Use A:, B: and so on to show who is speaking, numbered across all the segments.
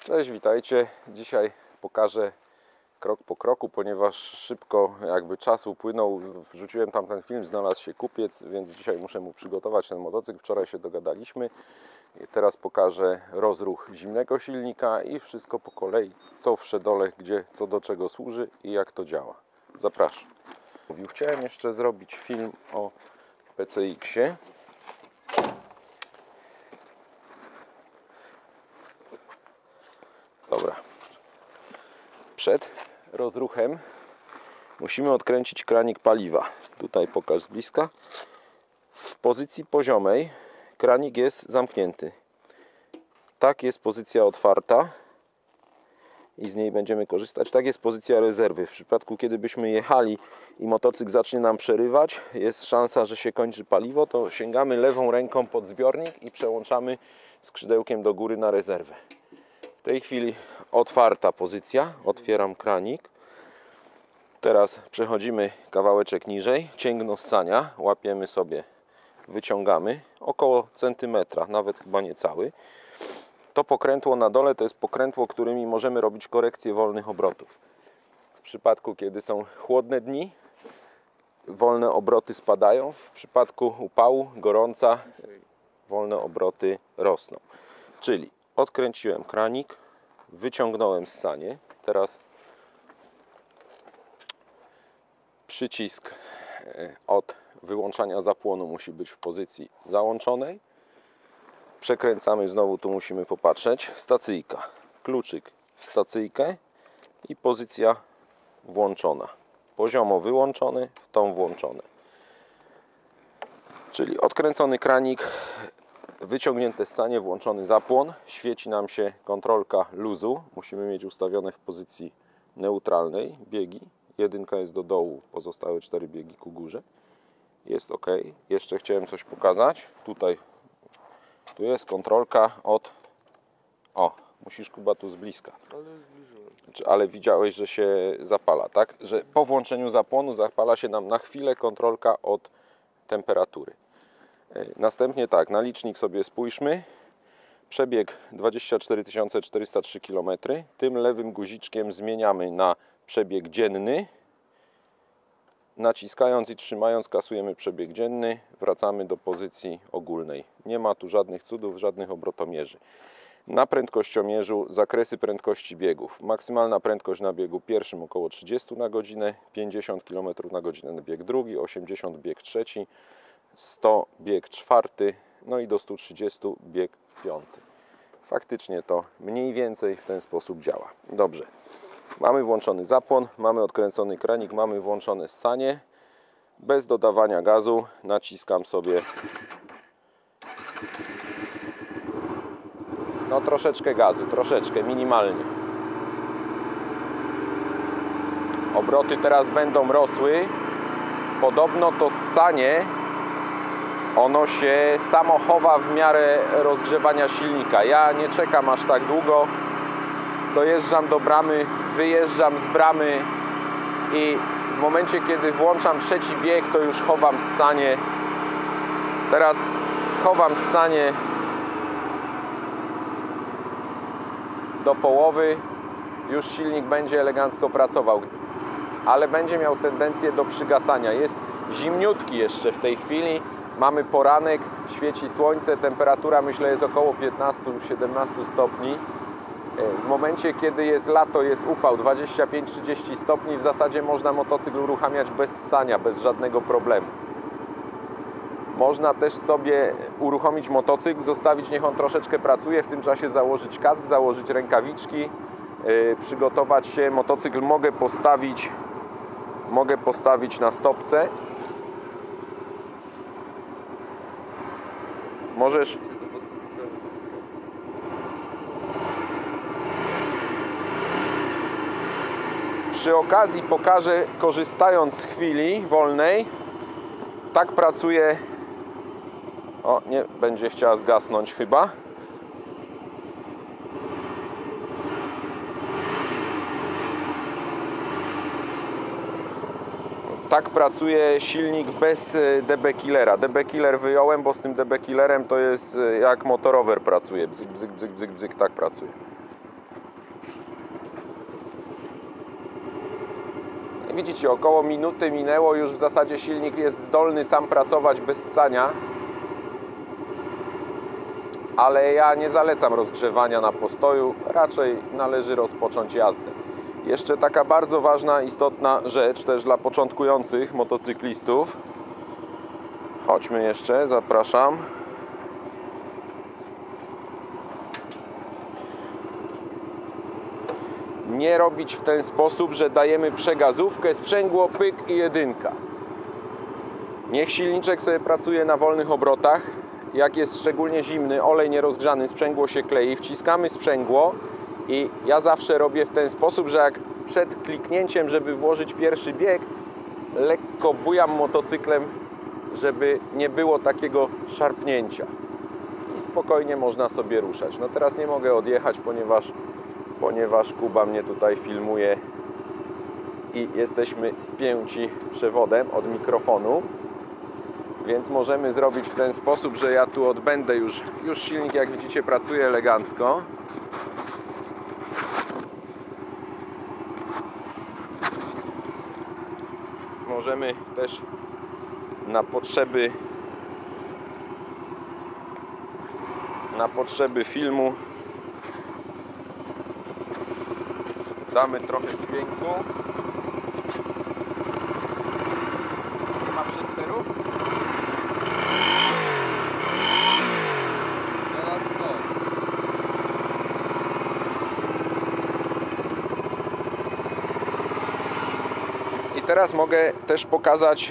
A: Cześć, witajcie. Dzisiaj pokażę krok po kroku, ponieważ szybko jakby czas upłynął. Wrzuciłem tam ten film, znalazł się kupiec, więc dzisiaj muszę mu przygotować ten motocykl. Wczoraj się dogadaliśmy. Teraz pokażę rozruch zimnego silnika i wszystko po kolei, co w szedole, gdzie, co do czego służy i jak to działa. Zapraszam. Chciałem jeszcze zrobić film o PCX-ie. Dobra. Przed rozruchem musimy odkręcić kranik paliwa. Tutaj pokaż z bliska. W pozycji poziomej kranik jest zamknięty. Tak jest pozycja otwarta i z niej będziemy korzystać. Tak jest pozycja rezerwy. W przypadku, kiedy byśmy jechali i motocykl zacznie nam przerywać, jest szansa, że się kończy paliwo, to sięgamy lewą ręką pod zbiornik i przełączamy skrzydełkiem do góry na rezerwę. W tej chwili otwarta pozycja, otwieram kranik. Teraz przechodzimy kawałeczek niżej, cięgno ssania, łapiemy sobie, wyciągamy około centymetra, nawet chyba nie cały. To pokrętło na dole to jest pokrętło, którymi możemy robić korekcję wolnych obrotów. W przypadku, kiedy są chłodne dni, wolne obroty spadają. W przypadku upału, gorąca, wolne obroty rosną. Czyli odkręciłem kranik, wyciągnąłem ssanie. Teraz przycisk od wyłączania zapłonu musi być w pozycji załączonej. Przekręcamy, znowu tu musimy popatrzeć. Stacyjka, kluczyk w stacyjkę i pozycja włączona. Poziomo wyłączony, w tą włączony. Czyli odkręcony kranik, wyciągnięte ssanie, włączony zapłon. Świeci nam się kontrolka luzu. Musimy mieć ustawione w pozycji neutralnej biegi. Jedynka jest do dołu, pozostałe 4 biegi ku górze. Jest ok. Jeszcze chciałem coś pokazać. Tu jest kontrolka od... O, musisz, Kuba, tu z bliska. Ale widziałeś, że się zapala, tak? Że po włączeniu zapłonu zapala się nam na chwilę kontrolka od temperatury. Następnie tak, na licznik sobie spójrzmy. Przebieg 24 403 km. Tym lewym guziczkiem zmieniamy na przebieg dzienny. Naciskając i trzymając kasujemy przebieg dzienny. Wracamy do pozycji ogólnej. Nie ma tu żadnych cudów, żadnych obrotomierzy. Na prędkościomierzu zakresy prędkości biegów. Maksymalna prędkość na biegu pierwszym około 30 na godzinę, 50 km na godzinę na bieg drugi, 80 bieg trzeci, 100 bieg czwarty, no i do 130 bieg piąty. Faktycznie to mniej więcej w ten sposób działa. Dobrze. Mamy włączony zapłon, mamy odkręcony kranik, mamy włączone ssanie. Bez dodawania gazu naciskam sobie troszeczkę gazu, troszeczkę, minimalnie. Obroty teraz będą rosły. Podobno to ssanie, ono się samo chowa w miarę rozgrzewania silnika. Ja nie czekam aż tak długo. Dojeżdżam do bramy, wyjeżdżam z bramy i w momencie, kiedy włączam trzeci bieg, to już chowam ssanie. Teraz schowam ssanie do połowy, już silnik będzie elegancko pracował, ale będzie miał tendencję do przygasania. Jest zimniutki jeszcze w tej chwili, mamy poranek, świeci słońce, temperatura myślę jest około 15-17 stopni. W momencie, kiedy jest lato, jest upał 25-30 stopni, w zasadzie można motocykl uruchamiać bez ssania, bez żadnego problemu. Można też sobie uruchomić motocykl, zostawić, niech on troszeczkę pracuje, w tym czasie założyć kask, założyć rękawiczki, przygotować się. Motocykl mogę postawić na stopce. Możesz... Przy okazji pokażę, korzystając z chwili wolnej, tak pracuje. O, nie, będzie chciała zgasnąć chyba. Tak pracuje silnik bez DB Killera. DB Killer wyjąłem, bo z tym DB Killerem to jest jak motorower pracuje. Bzyk, bzyk, bzyk, bzyk, bzyk, tak pracuje. widzicie, około minuty minęło, już w zasadzie silnik jest zdolny sam pracować bez ssania. Ale ja nie zalecam rozgrzewania na postoju, raczej należy rozpocząć jazdę. Jeszcze taka bardzo ważna, istotna rzecz też dla początkujących motocyklistów. Chodźmy jeszcze, zapraszam. Nie robić w ten sposób, że dajemy przegazówkę, sprzęgło, pyk i jedynka. Niech silniczek sobie pracuje na wolnych obrotach. Jak jest szczególnie zimny, olej nierozgrzany, sprzęgło się klei, wciskamy sprzęgło i ja zawsze robię w ten sposób, że jak przed kliknięciem, żeby włożyć pierwszy bieg, lekko bujam motocyklem, żeby nie było takiego szarpnięcia i spokojnie można sobie ruszać. No teraz nie mogę odjechać, ponieważ Kuba mnie tutaj filmuje i jesteśmy spięci przewodem od mikrofonu. Więc możemy zrobić w ten sposób, że ja tu odbędę już silnik, jak widzicie, pracuje elegancko. Możemy też na potrzeby filmu damy trochę dźwięku. Nie ma przesterów? I teraz mogę też pokazać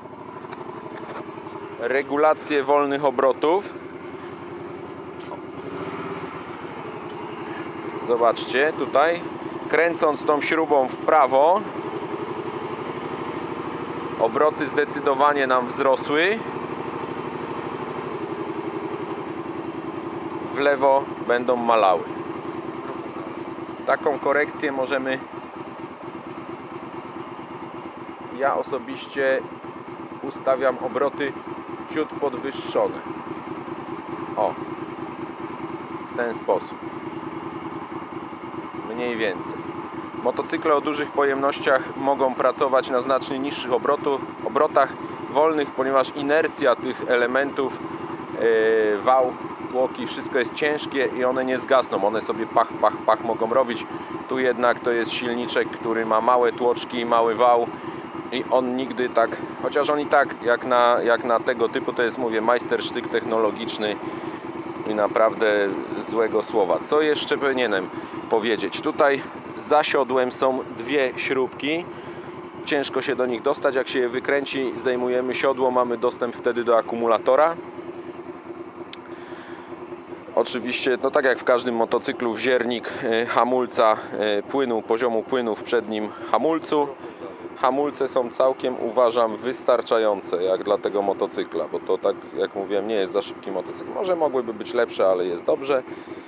A: regulację wolnych obrotów. Zobaczcie, tutaj kręcąc tą śrubą w prawo, obroty zdecydowanie nam wzrosły. W lewo będą malały. Taką korekcję możemy, ja osobiście ustawiam obroty ciut podwyższone. O, w ten sposób. Mniej więcej. Motocykle o dużych pojemnościach mogą pracować na znacznie niższych obrotach wolnych, ponieważ inercja tych elementów, wał, tłoki, wszystko jest ciężkie i one nie zgasną. One sobie pach, pach, pach mogą robić. Tu jednak to jest silniczek, który ma małe tłoczki, mały wał i on nigdy tak, chociaż on i tak jak na tego typu, to jest, mówię, majstersztyk technologiczny i naprawdę złego słowa. Co jeszcze powinienem powiedzieć? Tutaj za siodłem są dwie śrubki. Ciężko się do nich dostać. Jak się je wykręci, zdejmujemy siodło, mamy dostęp wtedy do akumulatora. Oczywiście, no tak jak w każdym motocyklu, wziernik hamulca, poziomu płynu w przednim hamulcu. Hamulce są całkiem, uważam, wystarczające jak dla tego motocykla, bo to, tak jak mówiłem, nie jest za szybki motocykl. Może mogłyby być lepsze, ale jest dobrze.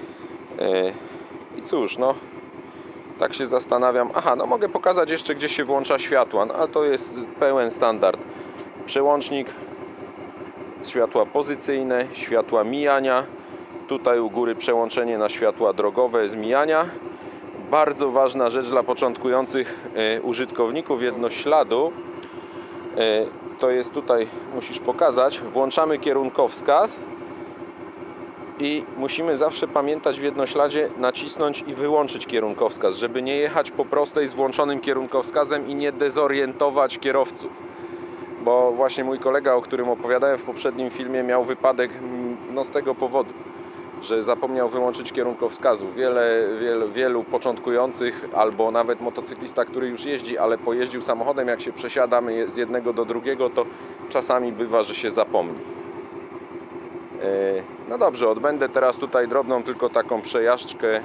A: I cóż, no tak się zastanawiam. Aha, no mogę pokazać jeszcze, gdzie się włącza światła, no, ale to jest pełen standard. Przełącznik, światła pozycyjne, światła mijania. Tutaj u góry przełączenie na światła drogowe z mijania. Bardzo ważna rzecz dla początkujących użytkowników jednośladu. To jest tutaj, musisz pokazać. Włączamy kierunkowskaz i musimy zawsze pamiętać w jednośladzie nacisnąć i wyłączyć kierunkowskaz, żeby nie jechać po prostej z włączonym kierunkowskazem i nie dezorientować kierowców. Bo właśnie mój kolega, o którym opowiadałem w poprzednim filmie, miał wypadek no, z tego powodu, że zapomniał wyłączyć kierunkowskazu. Wielu początkujących, albo nawet motocyklista, który już jeździ, ale pojeździł samochodem, jak się przesiadamy z jednego do drugiego, to czasami bywa, że się zapomni. No dobrze, odbędę teraz tutaj drobną tylko taką przejażdżkę.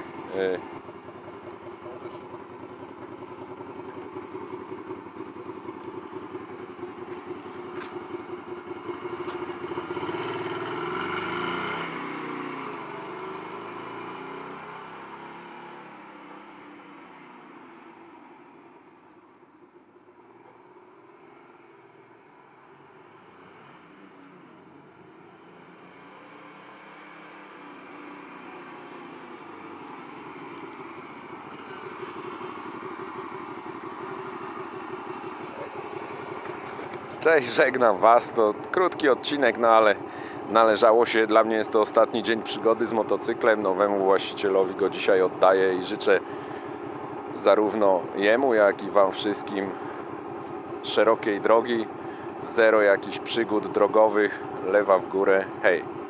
A: Cześć, żegnam Was. To krótki odcinek, no ale należało się. Dla mnie jest to ostatni dzień przygody z motocyklem. Nowemu właścicielowi go dzisiaj oddaję i życzę zarówno jemu, jak i Wam wszystkim szerokiej drogi, zero jakichś przygód drogowych, lewa w górę, hej!